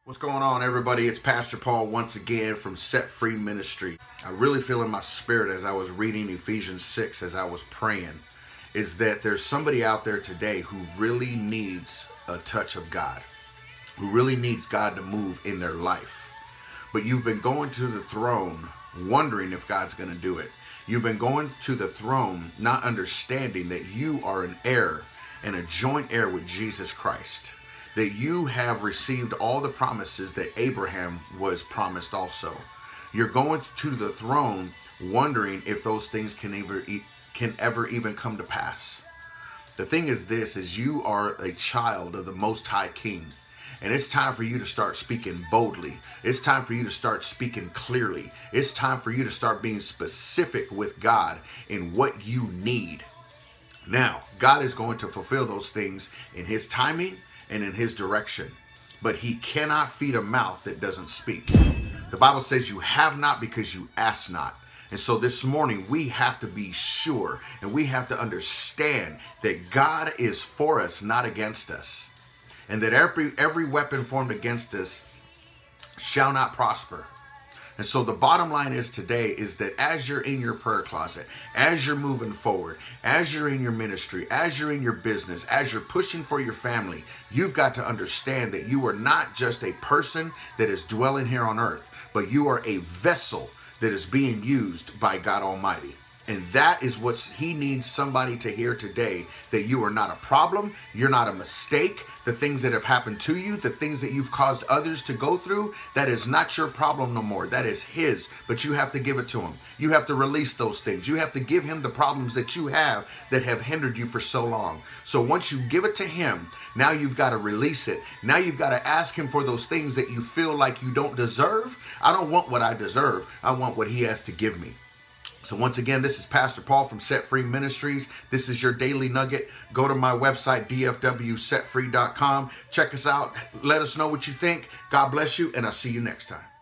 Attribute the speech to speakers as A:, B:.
A: What's going on, everybody? It's Pastor Paul once again from Set Free Ministry. I really feel in my spirit as I was reading Ephesians 6, as I was praying, is that there's somebody out there today who really needs a touch of God, who really needs God to move in their life. But you've been going to the throne wondering if God's going to do it. You've been going to the throne not understanding that you are an heir and a joint heir with Jesus Christ, that you have received all the promises that Abraham was promised also. You're going to the throne wondering if those things can ever even come to pass. The thing is this, is you are a child of the Most High King. And it's time for you to start speaking boldly. It's time for you to start speaking clearly. It's time for you to start being specific with God in what you need. Now, God is going to fulfill those things in His timing and in His direction. But He cannot feed a mouth that doesn't speak. The Bible says you have not because you ask not. And so this morning we have to be sure and we have to understand that God is for us, not against us. And that every weapon formed against us shall not prosper. And so the bottom line is today is that as you're in your prayer closet, as you're moving forward, as you're in your ministry, as you're in your business, as you're pushing for your family, you've got to understand that you are not just a person that is dwelling here on earth, but you are a vessel that is being used by God Almighty. And that is what He needs somebody to hear today, that you are not a problem, you're not a mistake. The things that have happened to you, the things that you've caused others to go through, that is not your problem no more. That is His, but you have to give it to Him. You have to release those things. You have to give Him the problems that you have that have hindered you for so long. So once you give it to Him, now you've got to release it. Now you've got to ask Him for those things that you feel like you don't deserve. I don't want what I deserve. I want what He has to give me. So once again, this is Pastor Paul from Set Free Ministries. This is your daily nugget. Go to my website, dfwsetfree.com. Check us out. Let us know what you think. God bless you, and I'll see you next time.